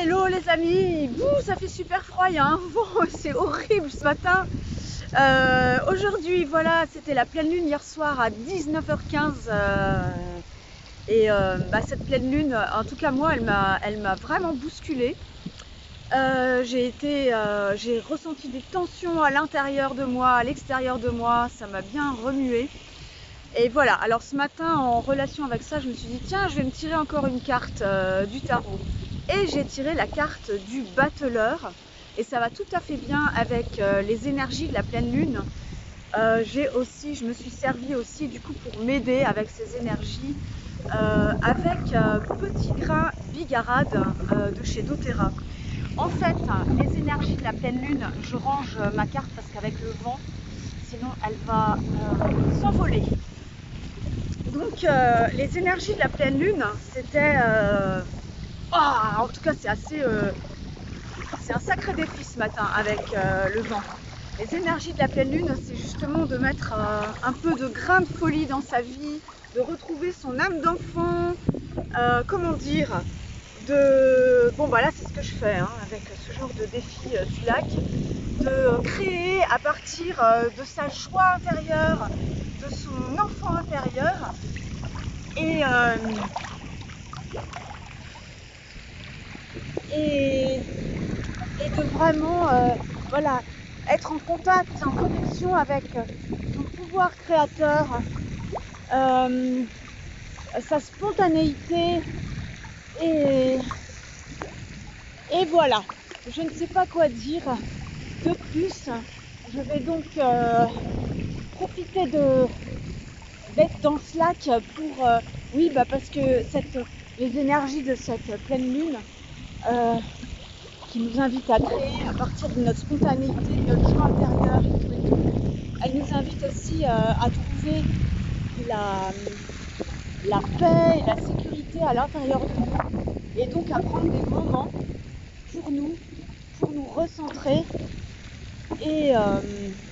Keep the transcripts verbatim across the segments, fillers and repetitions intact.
Hello les amis, Bouh, ça fait super froid, il y a un vent, c'est horrible ce matin. Euh, Aujourd'hui, voilà, c'était la pleine lune hier soir à dix-neuf heures quinze. Euh, et euh, bah, cette pleine lune, en tout cas moi, elle m'a elle m'a vraiment bousculée. Euh, j'ai été, euh, j'ai ressenti des tensions à l'intérieur de moi, à l'extérieur de moi, ça m'a bien remué. Et voilà, alors ce matin, en relation avec ça, je me suis dit, tiens, je vais me tirer encore une carte euh, du tarot. Et j'ai tiré la carte du battleur. Et ça va tout à fait bien avec euh, les énergies de la pleine lune. Euh, j'ai aussi, je me suis servi aussi du coup pour m'aider avec ces énergies, euh, avec euh, Petit Grain Bigarade euh, de chez doTERRA. En fait, les énergies de la pleine lune, je range ma carte parce qu'avec le vent, sinon elle va euh, s'envoler. Donc euh, les énergies de la pleine lune, c'était... Euh... Oh, en tout cas, c'est assez... Euh... C'est un sacré défi ce matin avec euh, le vent. Les énergies de la pleine lune, c'est justement de mettre euh, un peu de grain de folie dans sa vie, de retrouver son âme d'enfant, euh, comment dire, de... Bon, bah là, c'est ce que je fais hein, avec ce genre de défi euh, du lac, de créer à partir euh, de sa joie intérieure, de son enfant intérieur, et, euh, et, et de vraiment euh, voilà, être en contact, en connexion avec son pouvoir créateur, euh, sa spontanéité, et, et voilà, je ne sais pas quoi dire de plus. Je vais donc euh, profiter de d'être dans ce lac pour euh, oui bah parce que cette, les énergies de cette pleine lune euh, qui nous invite à créer à partir de notre spontanéité, de notre joie intérieure, elle nous invite aussi euh, à trouver la, la paix et la sécurité à l'intérieur de nous, et donc à prendre des moments pour nous, pour nous recentrer et euh,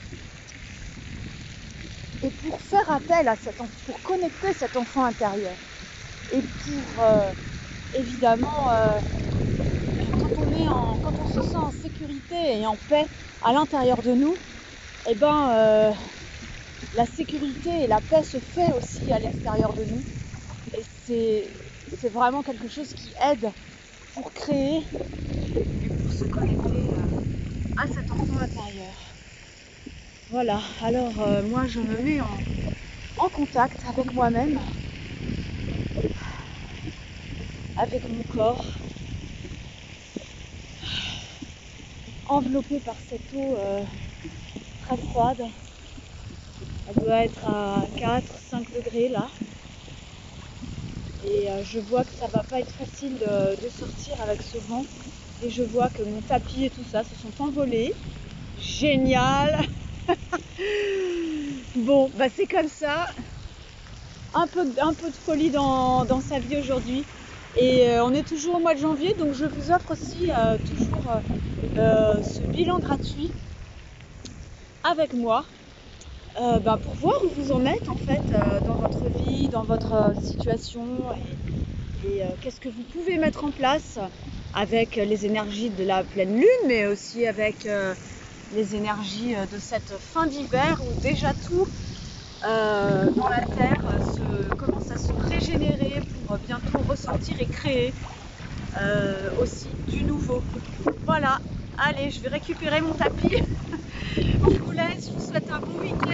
et pour faire appel à cet enfant, pour connecter cet enfant intérieur, et pour euh, évidemment euh, quand on est en, quand on se sent en sécurité et en paix à l'intérieur de nous, et ben euh, la sécurité et la paix se fait aussi à l'extérieur de nous, et c'est c'est vraiment quelque chose qui aide pour créer et pour se connecter à cet enfant intérieur. Voilà, alors euh, moi je me mets en, en contact avec moi-même, avec mon corps, enveloppé par cette eau euh, très froide. Elle doit être à quatre cinq degrés là. Et euh, je vois que ça va pas être facile de, de sortir avec ce vent. Et je vois que mon tapis et tout ça se sont envolés. Génial. Bon, bah c'est comme ça. Un peu, un peu de folie dans, dans sa vie aujourd'hui. Et euh, on est toujours au mois de janvier, donc je vous offre aussi euh, toujours euh, euh, ce bilan gratuit avec moi. Euh, bah, pour voir où vous en êtes en fait euh, dans votre vie, dans votre euh, situation, et, et euh, qu'est-ce que vous pouvez mettre en place avec les énergies de la pleine lune, mais aussi avec euh, les énergies de cette fin d'hiver où déjà tout euh, dans la terre se, commence à se régénérer pour bientôt ressortir et créer euh, aussi du nouveau. Voilà, allez, je vais récupérer mon tapis. On vous laisse, je vous souhaite un bon week-end.